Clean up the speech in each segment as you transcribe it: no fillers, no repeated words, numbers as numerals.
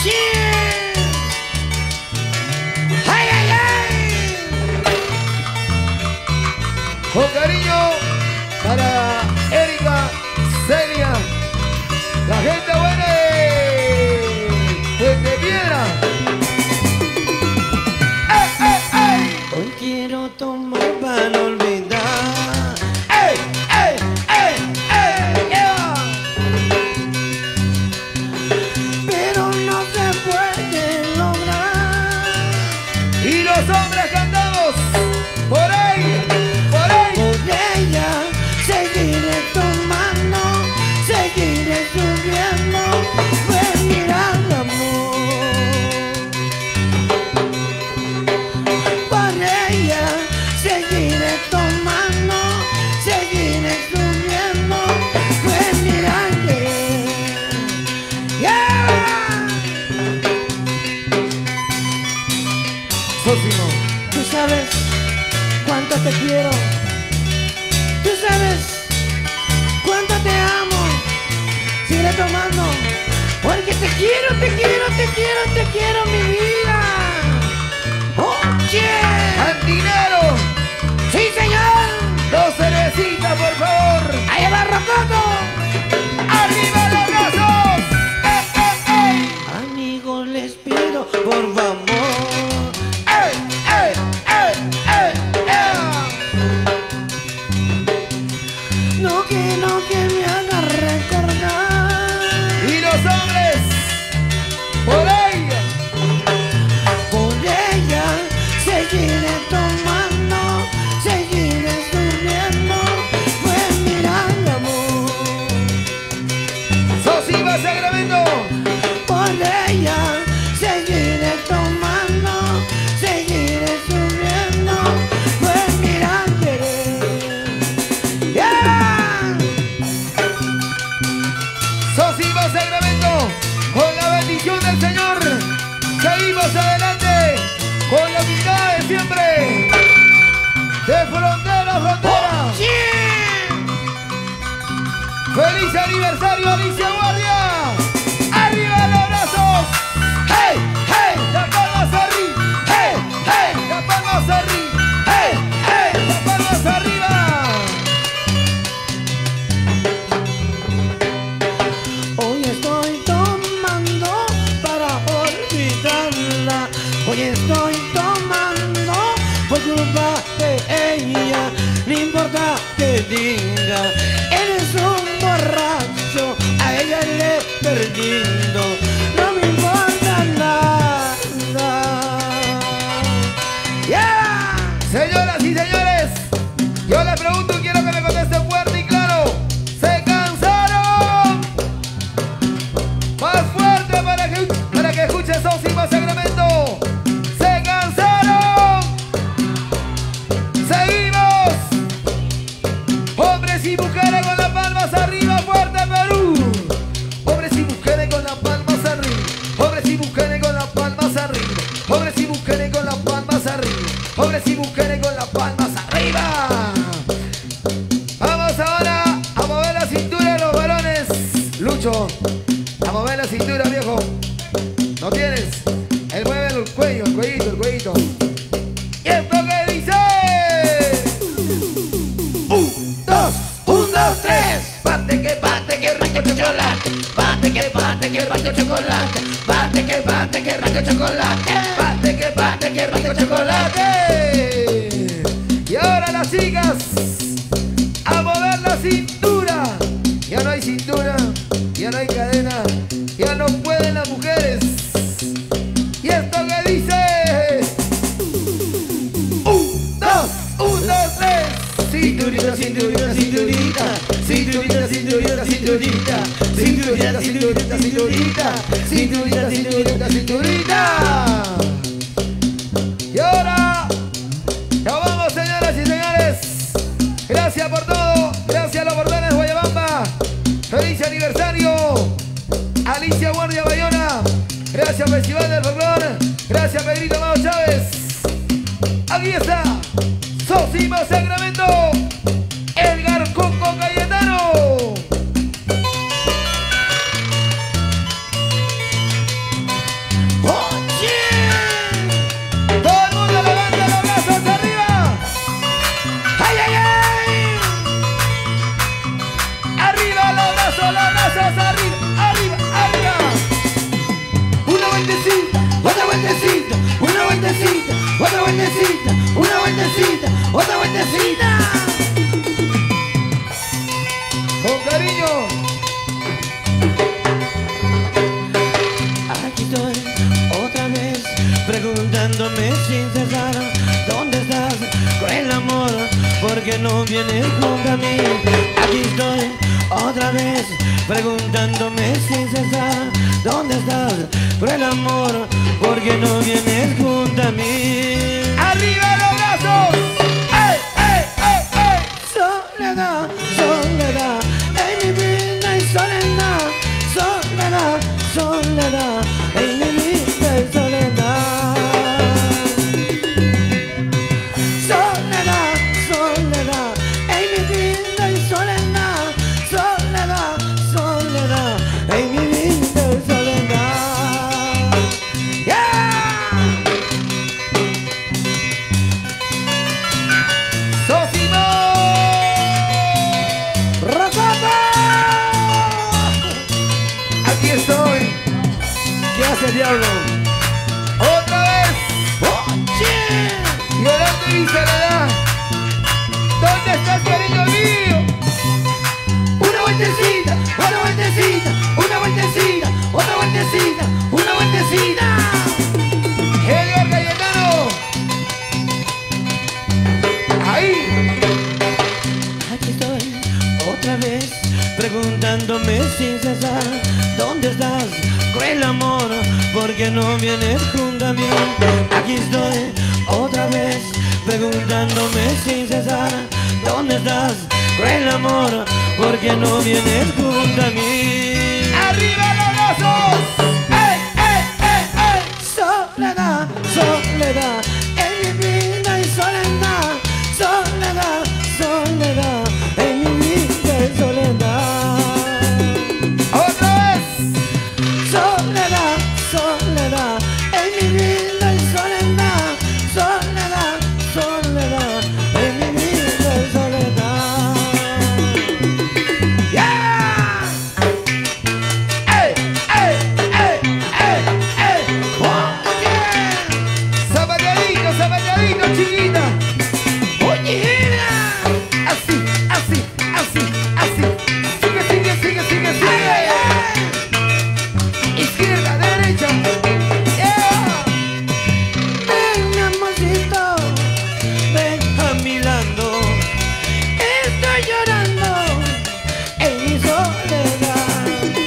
yeah. ¡Ay, ay, ay! Con cariño para Erika, Celia, la gente buena de Piedra. ¡Ey, ey, ey! Hoy quiero tomar para no olvidar. ¡Ey, ey, ey, ey! Yeah. Pero no se puede lograr. Y los hombres cantamos por ahí, por ahí. Por ella seguiré tomando, seguiré subiendo. Pues mirando amor. Por ella seguiré tomando, seguiré subiendo. Pues mirando. Yeah. Sosimo. Tú sabes cuánto te quiero. Tú sabes cuánto te amo. Sigue tomando. Porque te quiero, te quiero, te quiero, te quiero, mi vida. ¡Oye! ¡Cantinero! ¡Sí, señor! ¡Dos cervecitas, por favor! ¡Ahí va Rococo! ¡Arriba los brazos! ¡Ey, Amigos, les pido, por favor. ey, ey! ¡Ey, ey, ey! No que me haga recordar. ¡Y los hombres! ¡Por ahí! Por ella seguiré tomando, seguiré subiendo, pues mirando amor. ¡Sosima Sacramento! Por ella seguiré tomando, seguiré subiendo, pues mirando. Yeah. ¡Sosima Sacramento! ¡Con la bendición del Señor! ¡Seguimos adelante! ¡Con la humildad de siempre! ¡De frontera a frontera! Yeah. ¡Feliz aniversario, Alicia Guardia! ¡Arriba los brazos! ¡Hey, hey! ¡Las palmas arriba! ¡Hey, hey! ¡Las palmas arriba! ¡Hey, hey! ¡Las palmas arriba! Hoy estoy tomando para olvidarla. Hoy estoy tomando por culpa de ella. No importa que diga, eres un borracho, a ella le he perdido. No me importa nada. Yeah. Señoras y señores, yo les pregunto y quiero que me contesten fuerte y claro. ¿Se cansaron? Más fuerte para que escuche Sosima Sacramento. ¿Se cansaron? ¡Seguimos! Hombres y mujeres con las palmas arriba, fuerte Perú. Hombres y mujeres con las palmas arriba. Hombres y mujeres con las palmas arriba. Hombres y mujeres con las palmas arriba. Hombres y mujeres con las palmas arriba. Vamos ahora a mover la cintura de los varones. Lucho, a mover la cintura, viejo. ¿No tienes? Él mueve el cuello, el cuellito, el cuellito. ¿Y esto qué dice? 1, 2, 1, 2, 3. Bate que rayo chocolate. Bate que rayo chocolate. Bate que rayo chocolate. Bate que rayo chocolate. Y ahora las chicas a mover la cintura. Ya no hay cintura, ya no hay cadena, ya no pueden las mujeres. ¿Y esto qué dice? 1, 2, 1, 2, 3. Cinturita, cinturita, cinturita. Cinturita, cinturita, cinturita. Cinturita, cinturita, cinturita. Cinturita, cinturita, cinturita. Y ahora, ya vamos, señoras y señores. Gracias por todo. Gracias a los bordones de Guayabamba. Feliz aniversario, Alicia Guardia Bayona. Gracias Festival del Folclor. Gracias Pedrito Mao Chávez. Aquí está Sosima Sacramento, Edgar Coco Cayetano. vueltecita, otra vueltecita. Con cariño. Aquí estoy otra vez preguntándome sin cesar, ¿dónde estás con el amor? Porque no vienes junto a mí. Aquí estoy otra vez preguntándome sin cesar, ¿dónde estás con el amor? Porque no vienes junto a mí. ¡Arriba los brazos! ¡Ey, ey, ey, ey! Soledad, soledad, en mi vida hay soledad. Soledad, soledad, en mi vida hay soledad. Soledad, soledad, en mi vida hay soledad. Soledad, soledad, en mi vida hay soledad. Yeah. ¡Sosimo! ¡Rosata! Aquí estoy. ¿Qué hace diablo? Otra vez. ¡Oye! Llorando mi soledad. ¿Dónde estás, cariño mío? Una vueltecita, otra vueltecita, una vueltecita, otra vueltecita, una vueltecita. Edgar Cayetano. Ahí. Aquí estoy otra vez preguntándome sin cesar, ¿dónde estás con el amor? Porque no vienes junto a mí. Aquí estoy otra vez preguntándome sin cesar, ¿dónde estás con el amor? Porque no vienes junto a mí. ¡Arriba los brazos! ¡Ey, ey, ey, ey! Soledad, soledad, en mi vida hay soledad. Soledad, soledad, en mi vida hay soledad. ¡Otra vez! Soledad, soledad, en mi vida hay soledad. Soledad, soledad, en mi vida hay soledad. Yeah. ¡Ey, ey, ey, ey, ey! Oh, yeah. ¡Zapateadito, zapateadito, chiquita! Oye, Así, así, así, así. Sigue, sigue, sigue, sigue, sigue. Izquierda, derecha. Yeah. ven, amorcito, ven a mi lado. Estoy llorando en mi soledad.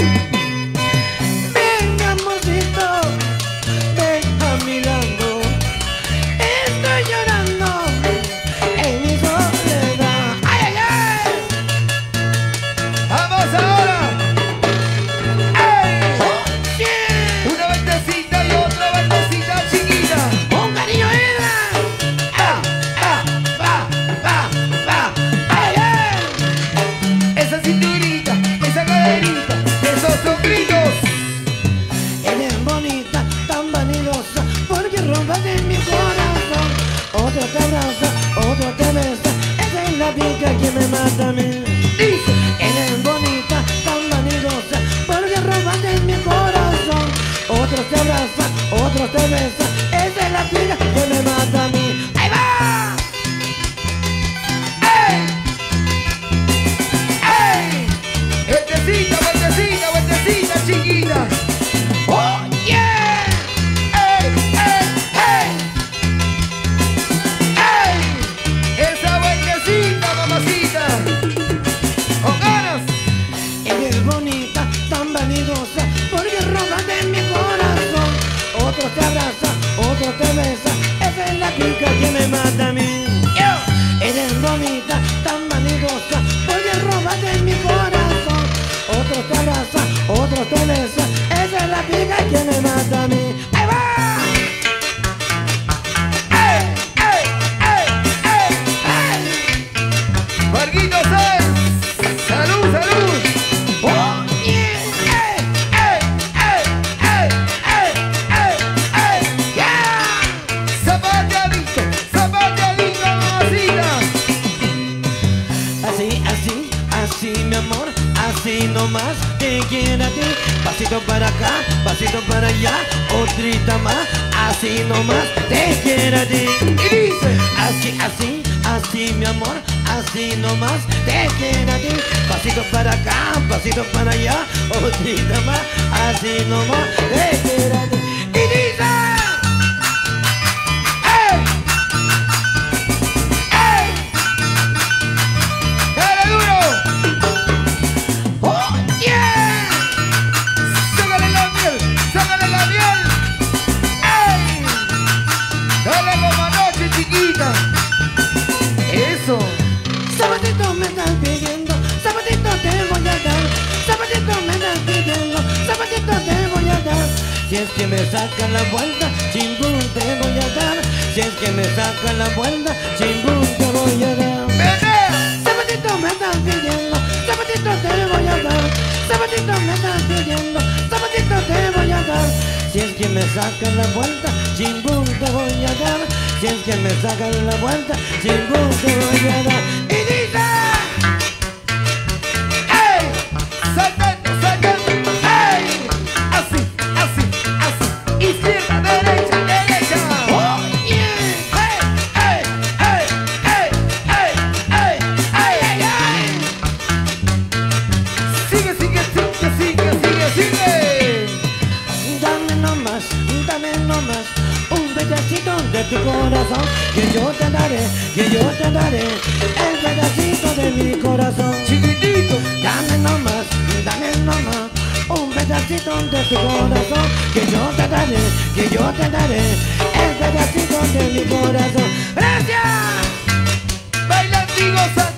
Ven, amorcito, ven a mi lado. Estoy llorando en mi soledad. ¡Ay, ay, ay! ¡Vamos ahora! ¡Ey! Oye, Una vueltecita y otra vueltecita, chiquita. un cariño era. Ah, ah, va, va, va. ¡Ay, ay! Esa cinturita, esa caderita, esos sombritos. Eres bonita, tan vanidosa, porque rompes en mi corazón. Otro te abraza, otro te besa, esa es la pica que me mata a mí. Dice. Eres bonita, tan vanidosa, porque rompes en mi corazón. Otro te abraza, otro te besa, esa es la pica que me mata a mí. ¡Ahí va! ¡Ey! ¡Ey! Vueltecita, vueltecita, vueltecita, chiquita. ¡Oye! ¡Ey, ey, ey! ¡Ey! Esa vueltecita, mamacita. Con ganas. Eres bonita, tan vanidosa, porque rompes en mi corazón. Otro te abraza, otro te besa, esa es la pica que me mata a mí. Eres bonita, tan vanidosa, porque rompes en mi corazón. Otro te abraza, otro te besa, esa es la pica que me mata a mí. ¡Ahí va! ¡Ey, ey, ey, ey! ¡Ay! Marquito Sáenz. ¡Salud, salud! ¡Oye! ¡Ey, ey, ey, ey, ey, ey! ¡Yeah! Zapateadito, zapateadito. quiero a ti. Pasito para acá, pasito para allá, otrita más, así nomás te quiero a ti. Y dice, así, así, así mi amor, así nomás te quiero a ti. Pasito para acá, pasito para allá, otrita más, así nomás te quiero a ti. Y dice, ¡ey! ¡Ey! ¡dale duro! ¡Oh, yeah! ¡Sácale la miel! ¡Sácale la miel! ¡Ey! ¡Dale como anoche, chiquita! ¡Eso! Zapatito me están pidiendo, zapatito te voy a dar. Zapatito me están pidiendo, zapatito te voy a dar. Si es que me sacan la vuelta, chimbum te voy a dar. Si es que me sacan la vuelta, chimbum te voy a dar. ¡menea! Zapatito me están pidiendo, zapatito te voy a dar. Zapatito me están pidiendo, zapatito te voy a dar. Si es que me sacan la vuelta, chimbum te voy a dar. Si es que me sacan la vuelta, chimbum te voy a dar. Y dice, ¡ey! ¡Saltando, saltando! ¡Ey! Así, así, así. Izquierda, derecha, derecha. oh yeah, hey, hey, hey, hey, hey, hey, hey, hey, hey. Sigue, sigue, sigue, sigue, sigue, sigue. Dame nomás un pedacito de tu corazón, que yo te daré, el pedacito de mi corazón. Chiquitito. Dame nomás un pedacito de tu corazón, que yo te daré, el pedacito de mi corazón. ¡Gracias! Bailando y gozando.